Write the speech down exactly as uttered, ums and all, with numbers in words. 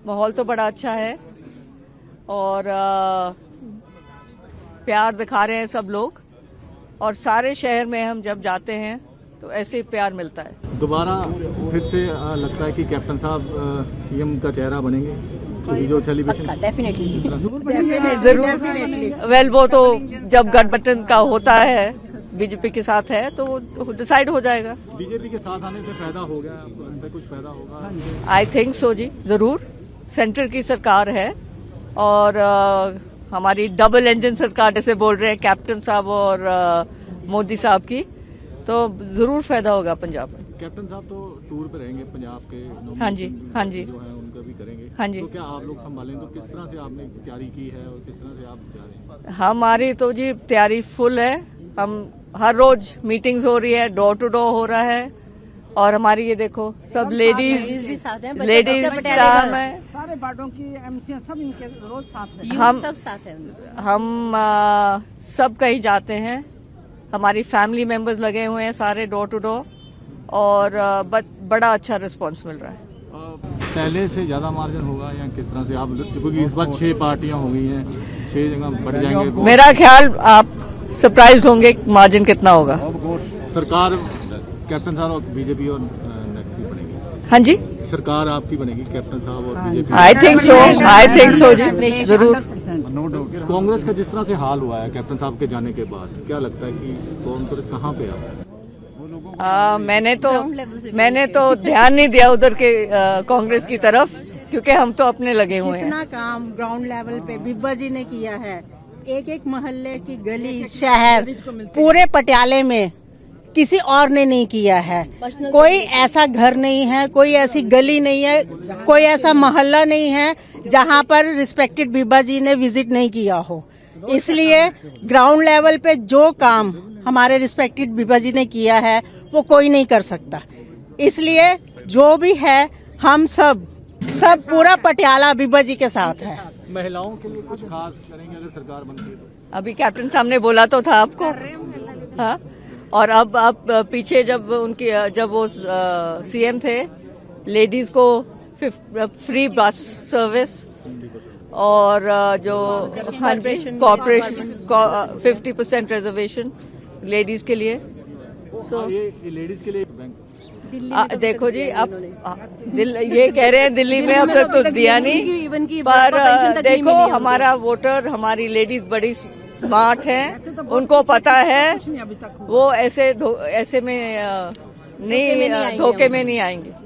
माहौल तो बड़ा अच्छा है और आ, प्यार दिखा रहे हैं सब लोग, और सारे शहर में हम जब जाते हैं तो ऐसे ही प्यार मिलता है। दोबारा फिर से आ, लगता है कि कैप्टन साहब सीएम का चेहरा बनेंगे, तो जो सेलिब्रेशन डेफिनेटली जरूर। वेल वो तो जब गठबंधन का होता है, बीजेपी के साथ है, तो वो डिसाइड हो जाएगा। बीजेपी के साथ आने से फायदा हो गया, उनपे कुछ फायदा होगा? आई थिंक सो जी, जरूर। सेंटर की सरकार है और आ, हमारी डबल इंजन सरकार जैसे बोल रहे हैं कैप्टन साहब और आ, मोदी साहब की, तो जरूर फायदा होगा पंजाब में। कैप्टन साहब तो टूर पे रहेंगे पंजाब के, हाँ जी, हाँ जी, जो है उनका भी करेंगे। हाँ जी। तो क्या आप लोग संभालें, तो किस तरह से आपने तैयारी की है और किस तरह से आप जा रहे हैं? हमारी तो जी तैयारी फुल है। हम हर रोज मीटिंग्स हो रही है, डोर टू डोर हो रहा है, और हमारी ये देखो सब लेडीज लेडीज काम है, सारे पार्टियों की एमसी सब इनके रोज साथ है। हम सब साथ है, हम आ, सब कहीं जाते हैं, हमारी फैमिली मेंबर्स लगे हुए हैं सारे डोर टू डोर, और आ, बड़ा अच्छा रिस्पांस मिल रहा है। पहले से ज्यादा मार्जिन होगा या किस तरह से आप, क्योंकि इस बार छह पार्टियां हो गई हैं, छह जगह बढ़ जाएंगे? मेरा ख्याल आप सरप्राइज होंगे मार्जिन कितना होगा। सरकार कैप्टन साहब और बीजेपी और नेक्स्ट बनेगी? हाँ जी, सरकार आपकी बनेगी कैप्टन साहब और BJP? I think so, I think so जी, जरूर। कांग्रेस का जिस तरह से हाल हुआ है कैप्टन साहब के जाने के बाद, क्या लगता है कि कांग्रेस कहाँ पे आ? मैंने तो मैंने तो ध्यान नहीं दिया उधर के कांग्रेस की तरफ, क्योंकि हम तो अपने लगे हुए हैं। इतना काम ग्राउंड लेवल पे बिब्बा जी ने किया है, एक एक मोहल्ले की गली शहर पूरे पटियाले में किसी और ने नहीं किया है। कोई ऐसा घर नहीं है, कोई ऐसी गली नहीं है, कोई ऐसा मोहल्ला नहीं है जहां पर रिस्पेक्टेड बिब्बा जी ने विजिट नहीं किया हो। इसलिए ग्राउंड लेवल पे जो काम हमारे रिस्पेक्टेड बिब्बा जी ने किया है वो कोई नहीं कर सकता। इसलिए जो भी है हम सब सब पूरा पटियाला बिब्बा जी के साथ है। महिलाओं के लिए कुछ खास करेंगे अगर सरकार बनती है तो? अभी कैप्टन साहब ने बोला तो था आपको, हाँ। और अब अब पीछे जब उनकी जब वो सीएम थे, लेडीज को फ्री बस सर्विस और जो हाँ जी corporation fifty percent reservation ladies के लिए। सो ये लेडीज के लिए आ, तो देखो जी, अब दिल ये कह रहे हैं दिल्ली में अब तक तो दिया नहीं, पर देखो हमारा वोटर, हमारी लेडीज बड़ी स्मार्ट हैं, उनको पता है वो ऐसे ऐसे में नहीं, धोखे में नहीं आएंगे।